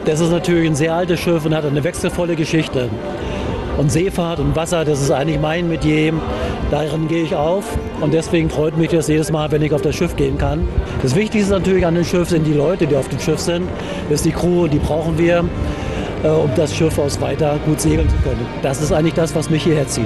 Das ist natürlich ein sehr altes Schiff und hat eine wechselvolle Geschichte. Und Seefahrt und Wasser, das ist eigentlich mein Metier. Darin gehe ich auf und deswegen freut mich das jedes Mal, wenn ich auf das Schiff gehen kann. Das Wichtigste natürlich an dem Schiff sind die Leute, die auf dem Schiff sind. Das ist die Crew, die brauchen wir, um das Schiff aus weiter gut segeln zu können. Das ist eigentlich das, was mich hierher zieht.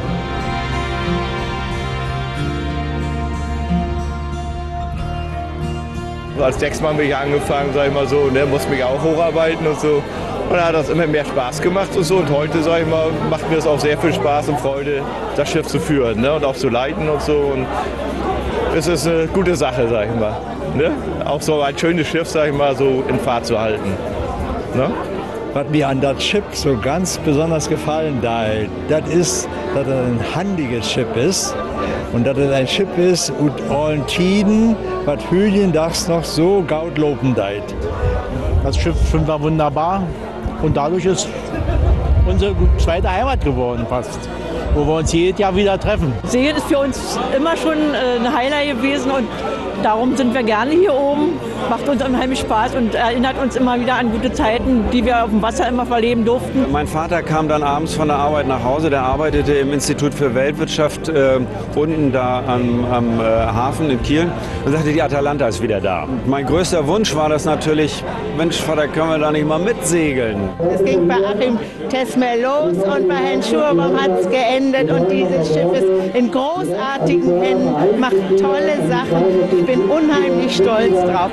Als Decksmann bin ich angefangen, sag ich mal so, und musste mich auch hocharbeiten und so. Und da hat das immer mehr Spaß gemacht und so. Und heute, sag ich mal, macht mir das auch sehr viel Spaß und Freude, das Schiff zu führen, ne? Und auch zu leiten und so. Und es ist eine gute Sache, sag ich mal. Ne? Auch so ein schönes Schiff, sag ich mal, so in Fahrt zu halten. Ne? Was mir an das Schiff so ganz besonders gefallen das ist, dass es ein handiges Schiff ist und dass es ein Schiff ist und allen Tiden, was Hüliendachs noch so gaut loben deit. Das Schiff finden wir wunderbar und dadurch ist unsere zweite Heimat geworden fast, wo wir uns jedes Jahr wieder treffen. Segeln ist für uns immer schon ein Highlight gewesen und darum sind wir gerne hier oben. Macht uns unheimlich Spaß und erinnert uns immer wieder an gute Zeiten, die wir auf dem Wasser immer verleben durften. Mein Vater kam dann abends von der Arbeit nach Hause. Der arbeitete im Institut für Weltwirtschaft unten da am Hafen in Kiel und sagte, die Atalanta ist wieder da. Und mein größter Wunsch war das natürlich, Mensch, Vater, können wir da nicht mal mitsegeln? Es ging bei Achim Tesmer los und bei Herrn Schurbaum hat es geendet. Und dieses Schiff ist in großartigen Händen, macht tolle Sachen. Ich bin unheimlich stolz drauf.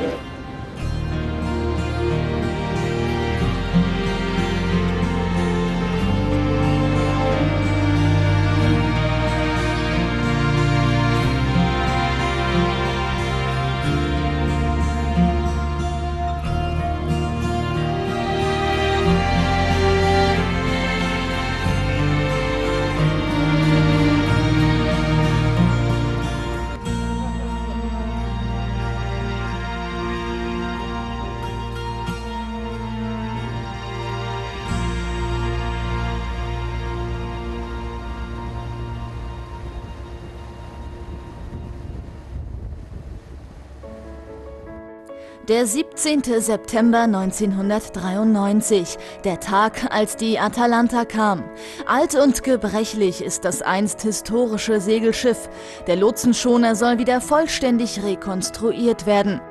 Der 17. September 1993, der Tag, als die Atalanta kam. Alt und gebrechlich ist das einst historische Segelschiff. Der Lotsenschoner soll wieder vollständig rekonstruiert werden.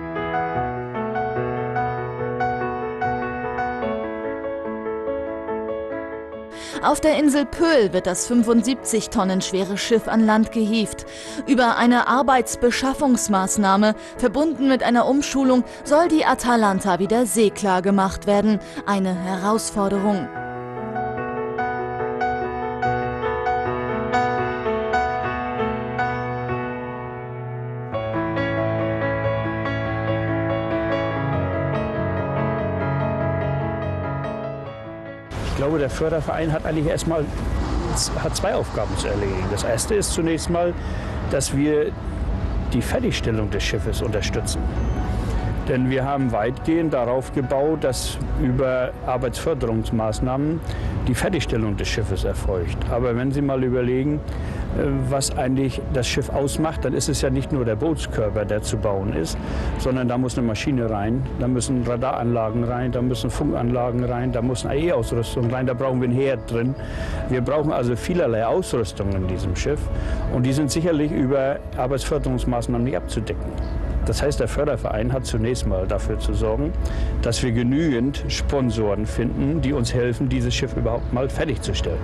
Auf der Insel Pöhl wird das 75 Tonnen schwere Schiff an Land gehievt. Über eine Arbeitsbeschaffungsmaßnahme, verbunden mit einer Umschulung, soll die Atalanta wieder seeklar gemacht werden. Eine Herausforderung. Ich glaube, der Förderverein hat eigentlich erstmal zwei Aufgaben zu erledigen. Das erste ist zunächst mal, dass wir die Fertigstellung des Schiffes unterstützen. Denn wir haben weitgehend darauf gebaut, dass über Arbeitsförderungsmaßnahmen die Fertigstellung des Schiffes erfolgt. Aber wenn Sie mal überlegen, was eigentlich das Schiff ausmacht, dann ist es ja nicht nur der Bootskörper, der zu bauen ist, sondern da muss eine Maschine rein, da müssen Radaranlagen rein, da müssen Funkanlagen rein, da muss eine AE-Ausrüstung rein, da brauchen wir einen Herd drin. Wir brauchen also vielerlei Ausrüstung in diesem Schiff und die sind sicherlich über Arbeitsförderungsmaßnahmen nicht abzudecken. Das heißt, der Förderverein hat zunächst mal dafür zu sorgen, dass wir genügend Sponsoren finden, die uns helfen, dieses Schiff überhaupt mal fertigzustellen.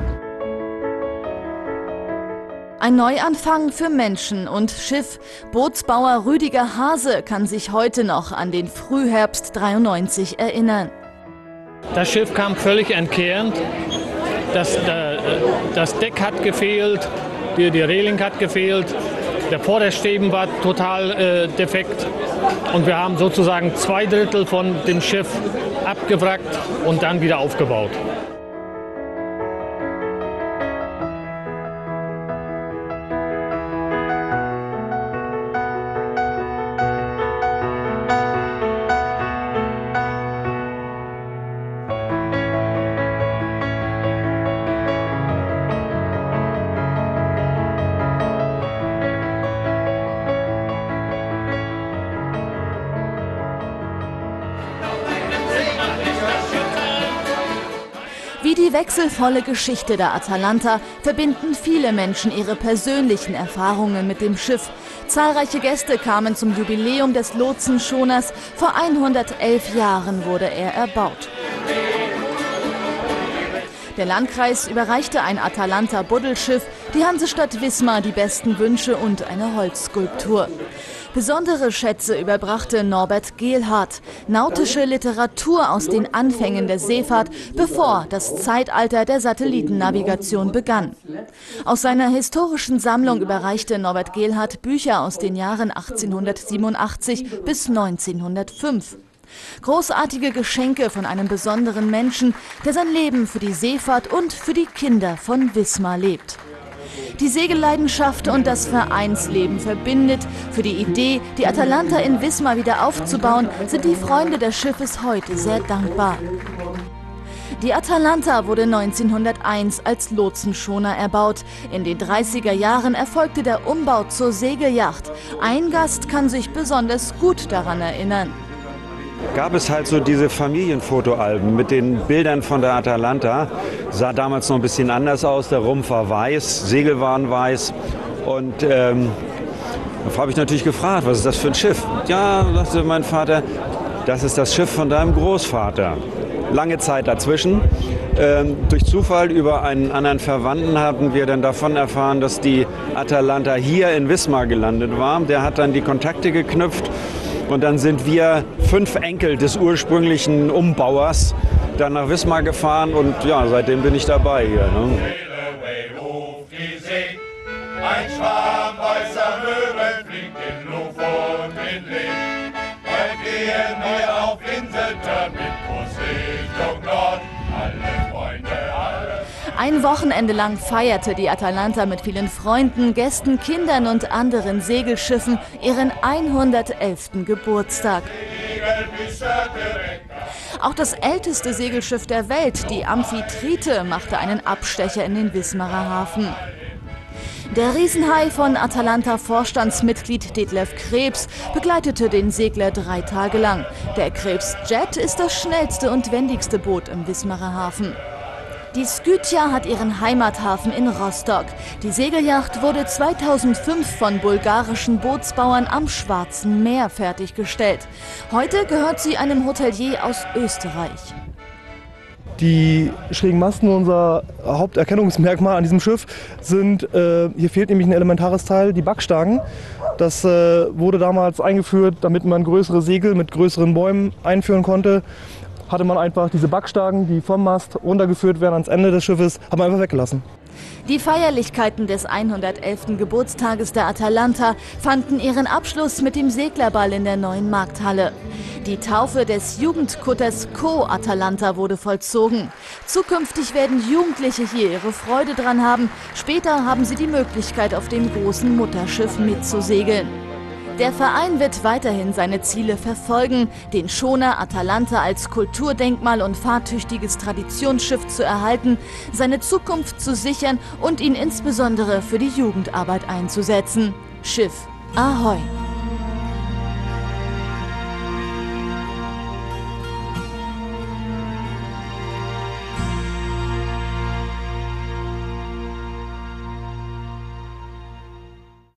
Ein Neuanfang für Menschen und Schiff. Bootsbauer Rüdiger Hase kann sich heute noch an den Frühherbst 93 erinnern. Das Schiff kam völlig entkernt. Das Deck hat gefehlt, die Reling hat gefehlt. Der Vordersteben war total defekt und wir haben sozusagen 2/3 von dem Schiff abgewrackt und dann wieder aufgebaut. Wie die wechselvolle Geschichte der Atalanta verbinden viele Menschen ihre persönlichen Erfahrungen mit dem Schiff. Zahlreiche Gäste kamen zum Jubiläum des Lotsenschoners. Vor 111 Jahren wurde er erbaut. Der Landkreis überreichte ein Atalanta-Buddelschiff, die Hansestadt Wismar die besten Wünsche und eine Holzskulptur. Besondere Schätze überbrachte Norbert Gehlhardt, nautische Literatur aus den Anfängen der Seefahrt, bevor das Zeitalter der Satellitennavigation begann. Aus seiner historischen Sammlung überreichte Norbert Gehlhardt Bücher aus den Jahren 1887 bis 1905. Großartige Geschenke von einem besonderen Menschen, der sein Leben für die Seefahrt und für die Kinder von Wismar lebt. Die Segelleidenschaft und das Vereinsleben verbindet. Für die Idee, die Atalanta in Wismar wieder aufzubauen, sind die Freunde des Schiffes heute sehr dankbar. Die Atalanta wurde 1901 als Lotsenschoner erbaut. In den 30er Jahren erfolgte der Umbau zur Segelyacht. Ein Gast kann sich besonders gut daran erinnern. Gab es halt so diese Familienfotoalben mit den Bildern von der Atalanta. Sah damals noch ein bisschen anders aus, der Rumpf war weiß, Segel waren weiß. Und da habe ich natürlich gefragt, was ist das für ein Schiff? Ja, sagte mein Vater, das ist das Schiff von deinem Großvater. Lange Zeit dazwischen. Durch Zufall über einen anderen Verwandten haben wir dann davon erfahren, dass die Atalanta hier in Wismar gelandet war. Der hat dann die Kontakte geknüpft. Und dann sind wir 5 Enkel des ursprünglichen Umbauers dann nach Wismar gefahren und ja, seitdem bin ich dabei hier. Ne? Ein Schwarm weißer Möwen fliegt in Luft und in Licht. Bald gehen wir auf Inseltörn mit Kurs Richtung Nord. Alle Freunde, alle. Ein Wochenende lang feierte die Atalanta mit vielen Freunden, Gästen, Kindern und anderen Segelschiffen ihren 111. Geburtstag. Auch das älteste Segelschiff der Welt, die Amphitrite, machte einen Abstecher in den Wismarer Hafen. Der Riesenhai von Atalanta-Vorstandsmitglied Detlef Krebs begleitete den Segler 3 Tage lang. Der Krebs-Jet ist das schnellste und wendigste Boot im Wismarer Hafen. Die Skythia hat ihren Heimathafen in Rostock. Die Segelyacht wurde 2005 von bulgarischen Bootsbauern am Schwarzen Meer fertiggestellt. Heute gehört sie einem Hotelier aus Österreich. Die schrägen Masten, unser Haupterkennungsmerkmal an diesem Schiff, sind, hier fehlt nämlich ein elementares Teil, die Backstangen. Das wurde damals eingeführt, damit man größere Segel mit größeren Bäumen einführen konnte. Hatte man einfach diese Backstangen, die vom Mast runtergeführt werden ans Ende des Schiffes, haben wir einfach weggelassen. Die Feierlichkeiten des 111. Geburtstages der Atalanta fanden ihren Abschluss mit dem Seglerball in der neuen Markthalle. Die Taufe des Jugendkutters Co. Atalanta wurde vollzogen. Zukünftig werden Jugendliche hier ihre Freude dran haben. Später haben sie die Möglichkeit, auf dem großen Mutterschiff mitzusegeln. Der Verein wird weiterhin seine Ziele verfolgen, den Schoner Atalanta als Kulturdenkmal und fahrtüchtiges Traditionsschiff zu erhalten, seine Zukunft zu sichern und ihn insbesondere für die Jugendarbeit einzusetzen. Schiff Ahoi!